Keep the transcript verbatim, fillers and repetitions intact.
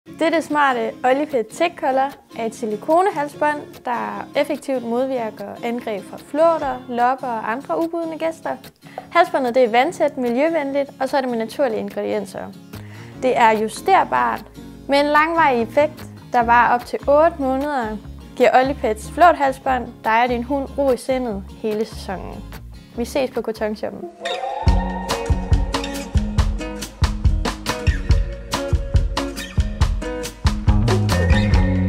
Dette smarte Olipet Tech Collar er et silikonehalsbånd, der effektivt modvirker angreb fra flåter, lopper og andre ubudne gæster. Halsbåndet det er vandtæt, miljøvenligt, og så er det med naturlige ingredienser. Det er justerbart med en langvarig effekt, der varer op til otte måneder, giver Olipets flåthalsbånd dig og din hund ro i sindet hele sæsonen. Vi ses på Kotonshoppen.